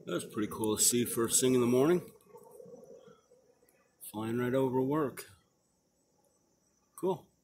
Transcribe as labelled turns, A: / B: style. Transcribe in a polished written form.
A: That's pretty cool to see first thing in the morning. Flying right over work. Cool.